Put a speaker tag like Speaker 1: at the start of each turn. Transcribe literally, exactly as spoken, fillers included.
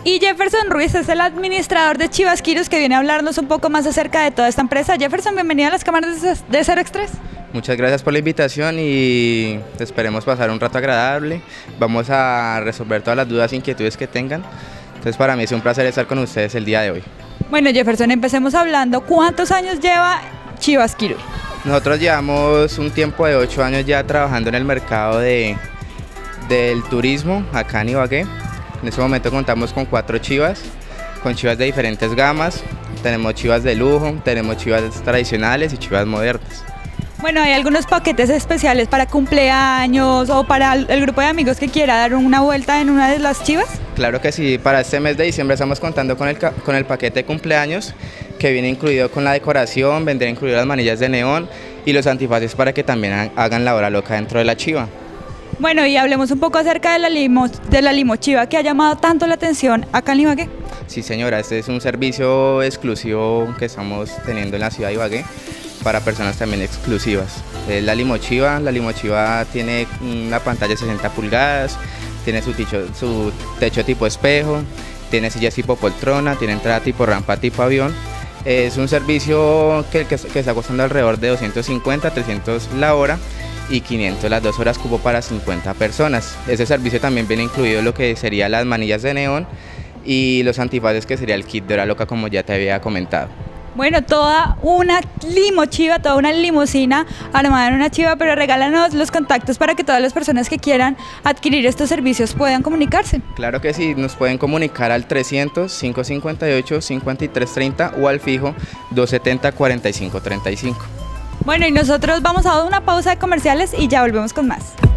Speaker 1: Y Jefferson Ruiz es el administrador de Chivasquirus, que viene a hablarnos un poco más acerca de toda esta empresa. Jefferson, bienvenido a las cámaras de Cero Estrés.
Speaker 2: Muchas gracias por la invitación y esperemos pasar un rato agradable. Vamos a resolver todas las dudas e inquietudes que tengan. Entonces para mí es un placer estar con ustedes el día de hoy.
Speaker 1: Bueno, Jefferson, empecemos hablando. ¿Cuántos años lleva Chivasquirus?
Speaker 2: Nosotros llevamos un tiempo de ocho años ya trabajando en el mercado de, del turismo acá en Ibagué. En este momento contamos con cuatro chivas, con chivas de diferentes gamas. Tenemos chivas de lujo, tenemos chivas tradicionales y chivas modernas.
Speaker 1: Bueno, ¿hay algunos paquetes especiales para cumpleaños o para el grupo de amigos que quiera dar una vuelta en una de las chivas?
Speaker 2: Claro que sí, para este mes de diciembre estamos contando con el, con el paquete de cumpleaños, que viene incluido con la decoración, vendrán incluidas las manillas de neón y los antifaces para que también hagan la hora loca dentro de la chiva.
Speaker 1: Bueno, y hablemos un poco acerca de la limo, de la limo chiva, que ha llamado tanto la atención acá en Ibagué.
Speaker 2: Sí señora, este es un servicio exclusivo que estamos teniendo en la ciudad de Ibagué para personas también exclusivas. Es la limochiva, la limochiva tiene una pantalla de sesenta pulgadas, tiene su techo, su techo tipo espejo, tiene sillas tipo poltrona, tiene entrada tipo rampa tipo avión. Es un servicio que, que, que está costando alrededor de doscientos cincuenta, trescientos la hora y quinientos las dos horas, cubo para cincuenta personas. Ese servicio también viene incluido lo que sería las manillas de neón y los antifaces, que sería el kit de hora loca, como ya te había comentado.
Speaker 1: Bueno, toda una limochiva, toda una limusina armada en una chiva, pero regálanos los contactos para que todas las personas que quieran adquirir estos servicios puedan comunicarse.
Speaker 2: Claro que sí, nos pueden comunicar al trescientos, cinco cincuenta y ocho, cincuenta y tres treinta o al fijo doscientos setenta, cuarenta y cinco treinta y cinco.
Speaker 1: Bueno, y nosotros vamos a dar una pausa de comerciales y ya volvemos con más.